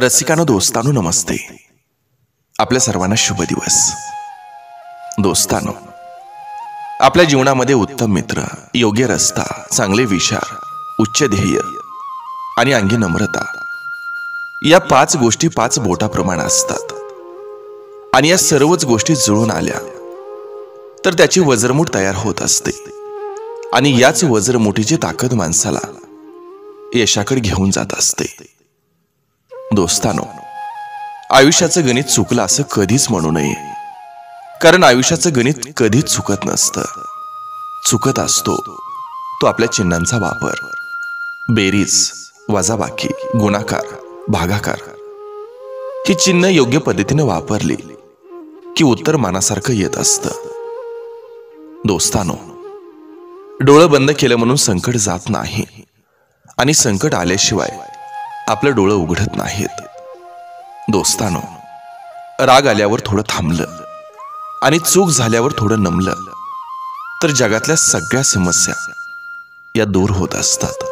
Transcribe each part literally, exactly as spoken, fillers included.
रसिकांनो, दोस्तांनो, नमस्ते. आपल्या सर्वांना शुभ दिवस. दोस्तांनो, आपल्या जीवनामध्ये उत्तम मित्र, योग्य रस्ता, चांगले विचार, उच्च ध्येय आणि अंगी नम्रता या पाच गोष्टी पाच बोटाप्रमाणे असतात. आणि या सर्वच गोष्टी जुळून आल्या तर त्याची वज्रमूठ तयार होत असते. आणि याच वज्रमुठीची ताकद माणसाला यशाकडे घेऊन जात असते. दोस्तांनो, आयुष्याचं गणित चुकलं असं कधीच म्हणू नये, कारण आयुष्याचं गणित कधीच चुकत नसतं. चुकत असतो तो आपल्या चिन्हांचा वापर. बेरीज, वजाबाकी, गुणाकार, भागाकार ही चिन्ह योग्य पद्धतीने वापरली की उत्तर मनासारखं येत असतं. दोस्तांनो, डोळं बंद केलं म्हणून संकट जात नाही, आणि संकट आल्याशिवाय आपलं डोळं उघडत नाहीत. दोस्तांनो, राग आल्यावर थोडं थांबलं आणि चूक झाल्यावर थोडं नमलं तर जगातल्या सगळ्या समस्या या दूर होत असतात.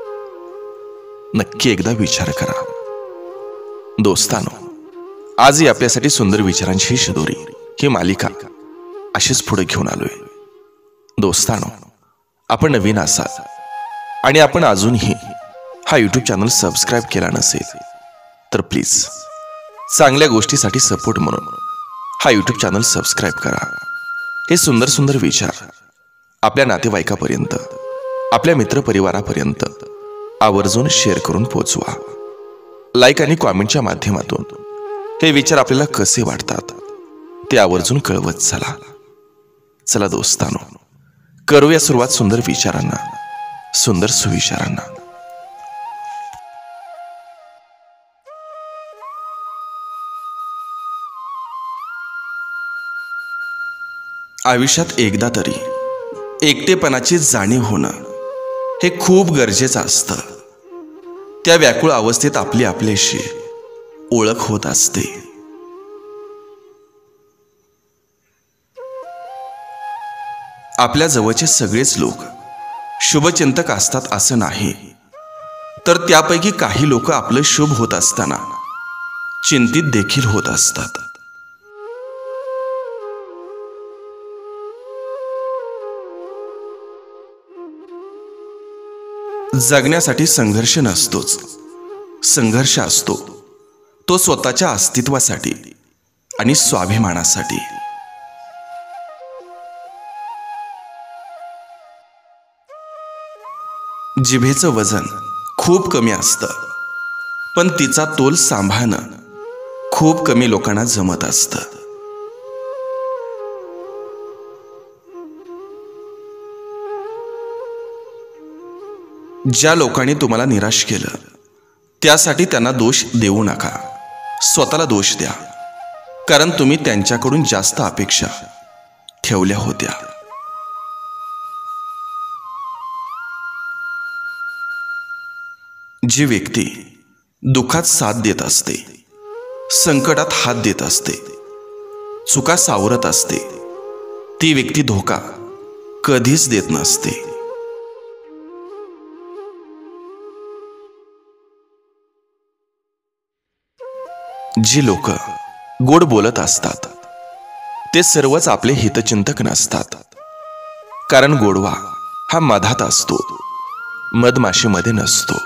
नक्की एकदा विचार करा. दोस्तांनो, आजही आपल्यासाठी सुंदर विचारांची शिदोरी ही मालिका अशीच पुढे घेऊन आलोय. दोस्तांनो, आपण नवीन असाल आणि आपण अजूनही हा यूट्यूब चॅनल सबस्क्राईब केला नसेल तर प्लीज चांगल्या गोष्टीसाठी सपोर्ट म्हणून हा यूट्यूब चॅनल सबस्क्राईब करा. हे सुंदर सुंदर विचार आपल्या नातेवाईकापर्यंत, आपल्या मित्रपरिवारापर्यंत आवर्जून शेअर करून पोचवा. लाईक आणि कॉमेंटच्या माध्यमातून हे विचार आपल्याला कसे वाटतात ते आवर्जून कळवत चला. चला दोस्तांनो, करूया सुरुवात सुंदर विचारांना, सुंदर सुविचारांना. आयुष्यात एकदा तरी एकटेपणाची जाणीव होणं हे खूप गरजेचं असतं. त्या व्याकुळ अवस्थेत आपली आपल्याशी ओळख होत असते. आपल्या जवळचे सगळेच लोक शुभचिंतक असतात असं नाही, तर त्यापैकी काही लोक आपलं शुभ होत असताना चिंतित देखील होत असतात. जगण्यासाठी संघर्ष नसतोच, संघर्ष असतो तो स्वतःच्या अस्तित्वासाठी आणि स्वाभिमानासाठी. जिभेचं वजन खूप कमी असतं, पण तिचा तोल सांभाळणं खूप कमी लोकांना जमत असतं. ज्या लोकांनी तुम्हाला निराश केलं त्यासाठी त्यांना दोष देऊ नका, स्वतःला दोष द्या, कारण तुम्ही त्यांच्याकडून जास्त अपेक्षा ठेवल्या होत्या. जी व्यक्ती दुःखात साथ देत असते, संकटात हात देत असते, चुका सावरत असते, ती व्यक्ती धोका कधीच देत नसते. जी लोक गोड बोलत असतात ते सर्वच आपले हितचिंतक नसतात, कारण गोडवा हा मधात असतो, मधमाशीमध्ये नसतो.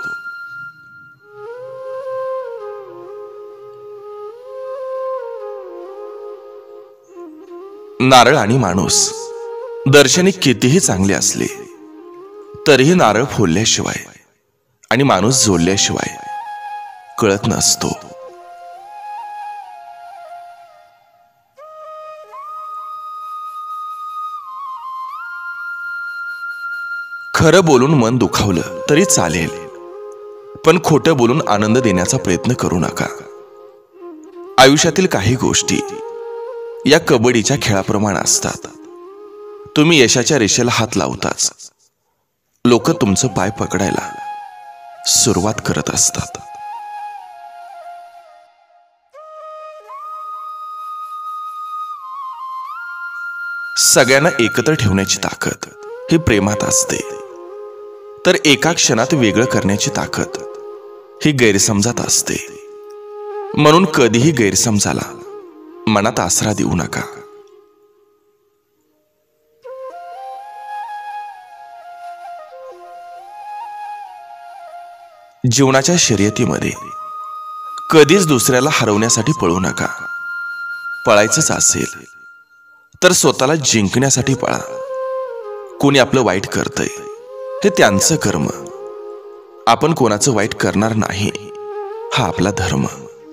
नारळ आणि माणूस दर्शनी कितीही चांगले असले तरीही नारळ फोडल्याशिवाय आणि माणूस जोडल्याशिवाय कळत नसतो. खरं बोलून मन दुखावलं तरी चालेल, पण खोटं बोलून आनंद देण्याचा प्रयत्न करू नका. आयुष्यातील काही गोष्टी या कबड्डीच्या खेळाप्रमाणे असतात. तुम्ही यशाच्या रेषेला हात लावताच लोक तुमचं पाय पकडायला सुरुवात करत असतात. सगळ्यांना एकत्र ठेवण्याची ताकद ही प्रेमात असते, तर एका क्षणात वेगळं करण्याची ताकद ही गैरसमजात असते. म्हणून कधीही गैरसमजाला मनात आसरा देऊ नका. जीवनाच्या शर्यतीमध्ये कधीच दुसऱ्याला हरवण्यासाठी पळू नका. पळायचंच असेल तर स्वतःला जिंकण्यासाठी पळा. कोणी आपलं वाईट करतंय हे त्यांचं कर्म. आपण कोणाचं वाईट करणार नाही हा आपला धर्म.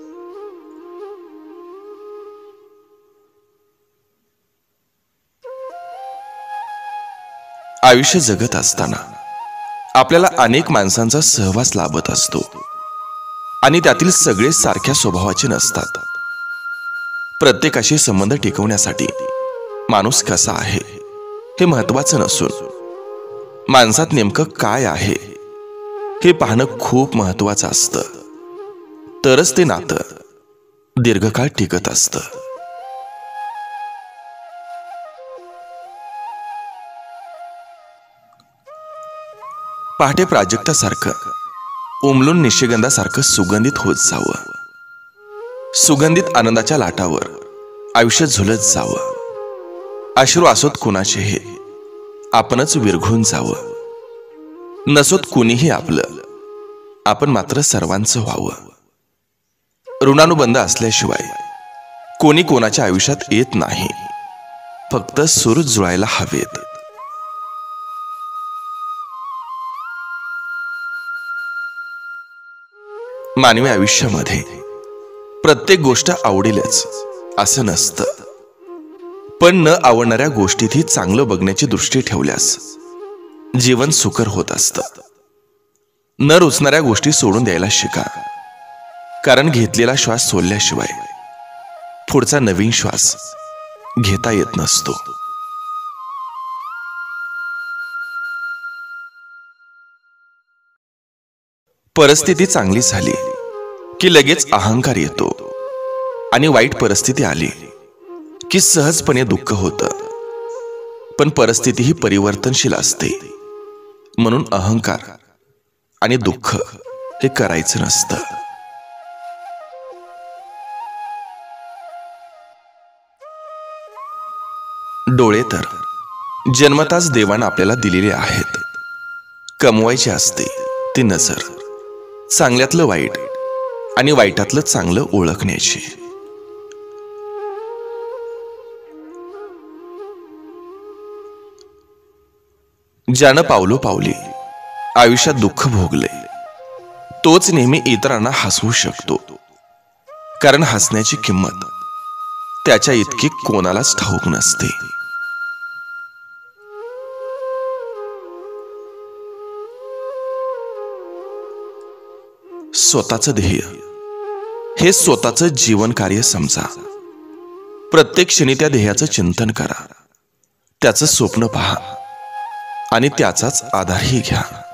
आयुष्य जगत असताना आपल्याला अनेक माणसांचा सहवास लाभत असतो आणि त्यातील सगळे सारख्या स्वभावाचे नसतात. प्रत्येकाशी संबंध टिकवण्यासाठी माणूस कसा आहे हे महत्वाचं नसून माणसात नेमकं काय आहे हे पाहणं खूप महत्वाचं असतं. तरच ते नातं दीर्घकाळ टिकत असतं. पहाटे प्राजक्तासारखं उमलून निशिगंधासारखं सुगंधित होत जावं. सुगंधित आनंदाच्या लाटावर आयुष्य झुलत जावं. अश्रू असोत कुणाचेही आपणच विरघळून जावं. नसोत कुणीही आपलं आपण मात्र सर्वांचं व्हावं. ऋणानुबंध असल्याशिवाय कोणी कोणाच्या आयुष्यात येत नाही. फक्त सूर जुळायला हवेत. मानवी आयुष्यामध्ये प्रत्येक गोष्ट आवडेलच असं नसतं. पण न आवडणाऱ्या गोष्टीतही चांगलं बघण्याची दृष्टी ठेवल्यास जीवन सुकर होत असतं. न रुचणाऱ्या गोष्टी सोडून द्यायला शिका. कारण घेतलेला श्वास सोडल्याशिवाय पुढचा नवीन श्वास घेता येत नसतो. परिस्थिती चांगली झाली की लगेच अहंकार येतो आणि वाईट परिस्थिती आली की सहजपणे दुःख होतं. पण परिस्थिती ही परिवर्तनशील असते. म्हणून अहंकार आणि दुःख हे करायचं नसतं. डोळे तर जन्मताच देवानं आपल्याला दिलेले आहेत. कमवायचे असते ती नजर, चांगल्यातलं वाईट आणि वाईटातलं चांगलं ओळखण्याची. ज्यानं पावलो पावली आयुष्यात दुःख भोगले तोच नेहमी इतरांना हसवू शकतो. कारण हसण्याची किंमत त्याच्या इतकी कोणालाच ठाऊक नसते. स्वतःचं ध्येय हे स्वतःचं जीवन कार्य समजा. प्रत्येक क्षणी त्या ध्येयाचं चिंतन करा. त्याचं स्वप्न पहा आणि त्याचाच आधारही घ्या.